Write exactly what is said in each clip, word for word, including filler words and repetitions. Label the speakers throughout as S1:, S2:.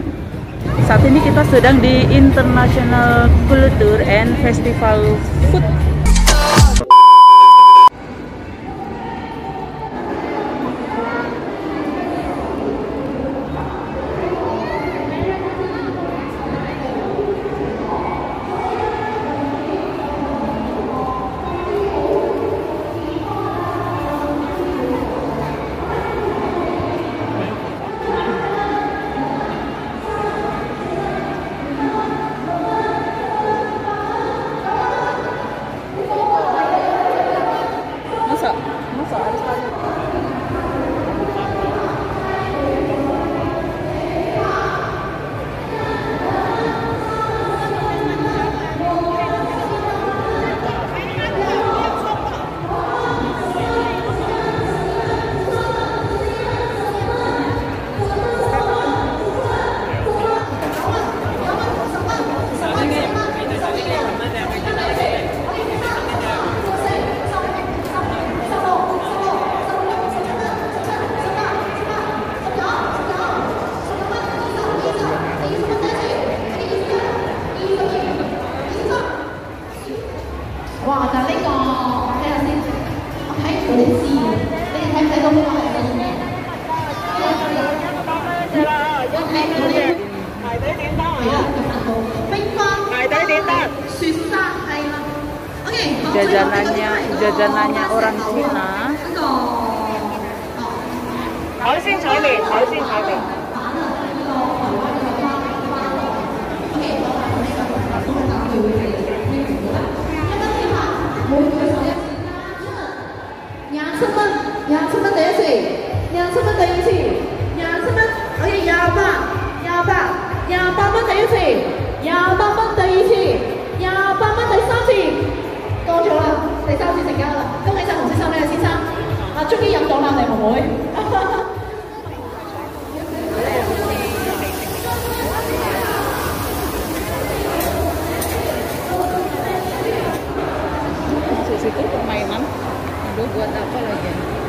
S1: Saat ini kita sedang di International Culture and Festival Food.
S2: Wow, 但係呢個睇下先，我睇唔到啲字，你哋睇唔睇到呢個係乜嘢？我睇唔到呢個排隊點單係啦，冰花排隊點單，雪沙係啦。OK，
S1: jajanannya jajanannya orang Cina.
S3: 海鮮炒麵，海鮮炒麵。
S2: 廿七蚊，廿七蚊第一次，廿七蚊第二次，廿七蚊，我哋廿八，廿八，廿八蚊第一次，廿八蚊第二次，廿八蚊第三次，多咗啦，第三次成交啦，恭喜晒紅色衫呢位先生，啊，終於飲到啦，你妹妹。
S1: Itu permainan, aduh buat apa lagi?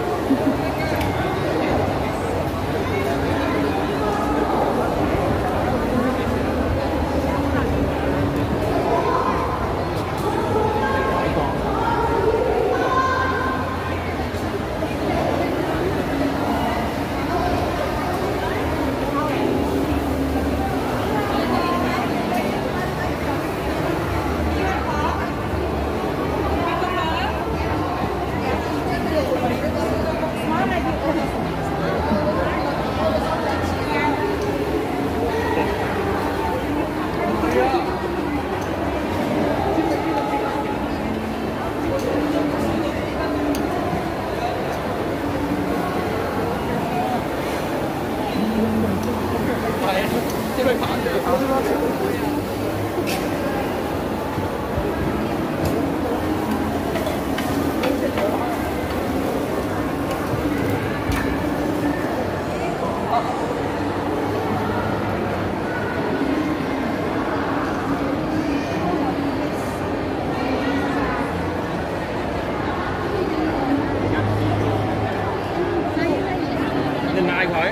S4: Nhìn ai khỏi?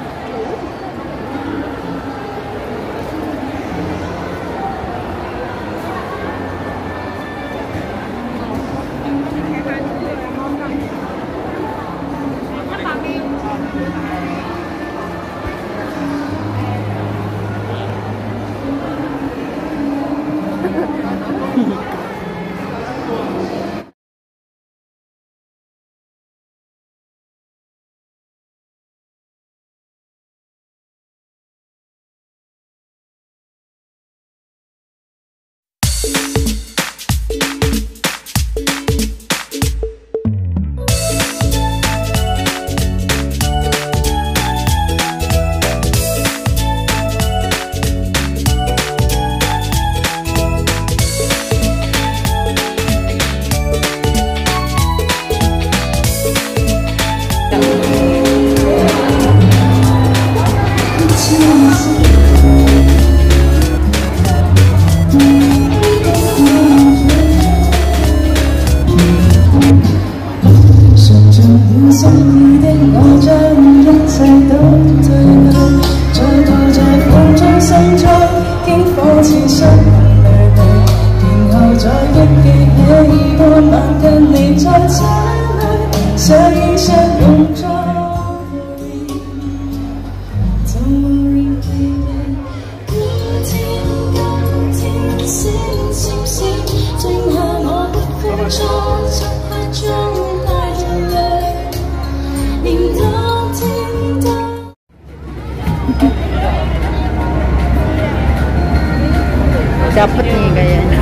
S1: dapet nih kayaknya.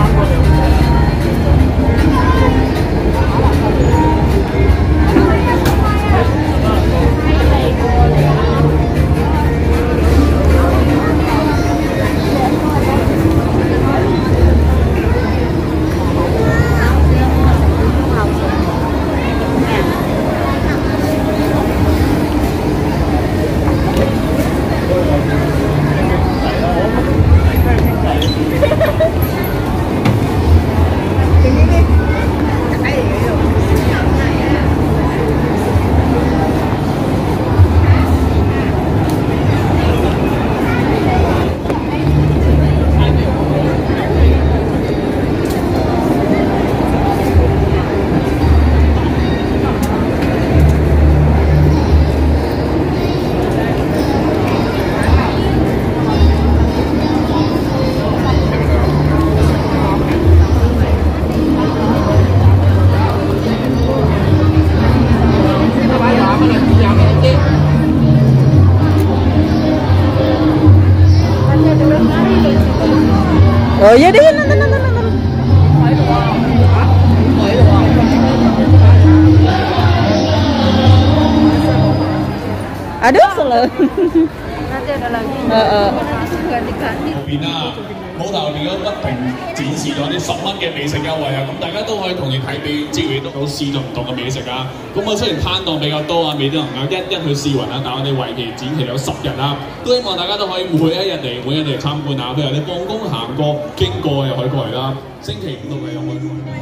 S1: Oh iya deh, nonton nonton nonton. Aduh, selalu. Nanti ada lagi. Heeh. Ganti-ganti.
S5: 邊啦，鋪頭入邊都不停展示咗啲十蚊嘅美食優惠啊！咁大家都可以同你睇俾知會都試咗唔同嘅美食啊！咁啊雖然攤檔比較多啊，未必能夠一一去試勻啊，但我哋為期展期有十日啦，都希望大家都可以每一日嚟，每一日嚟參觀啊！譬如你放工行過、經過又可以過嚟啦，星期五到嘅又可以過嚟。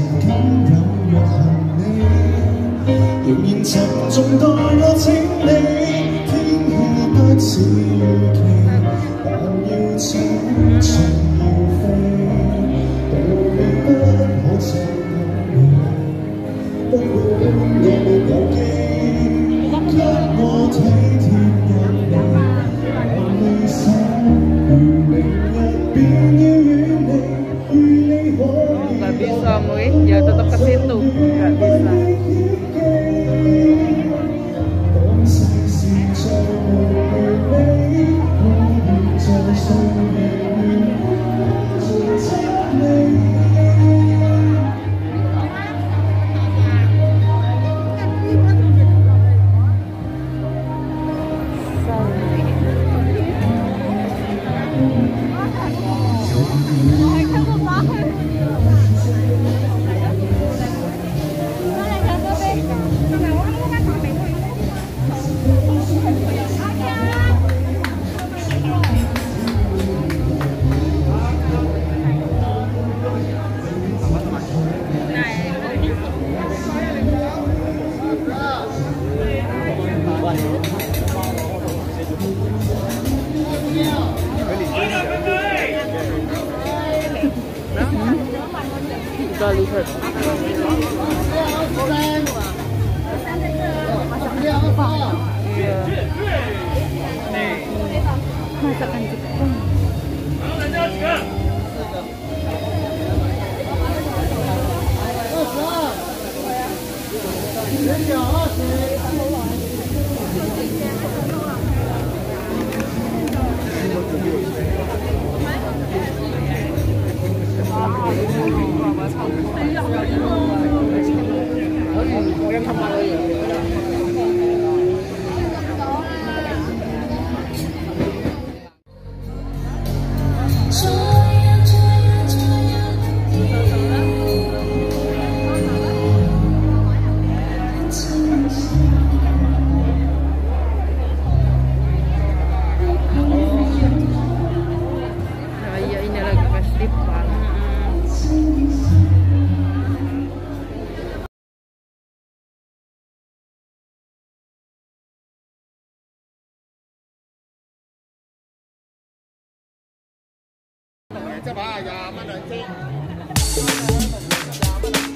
S5: 仍然沉重待我請你，天氣不似預期，但要走仲要飛，道理不可再講理，不管有沒有機，給我體貼入微，讓你心如明日便要遠離，與你可以。Nggak bisa, Muin. Ya tetap ke situ. Nggak bisa. Kita lihat. Iya. Masakan Jepang. Chắc phải là giờ mới được chứ.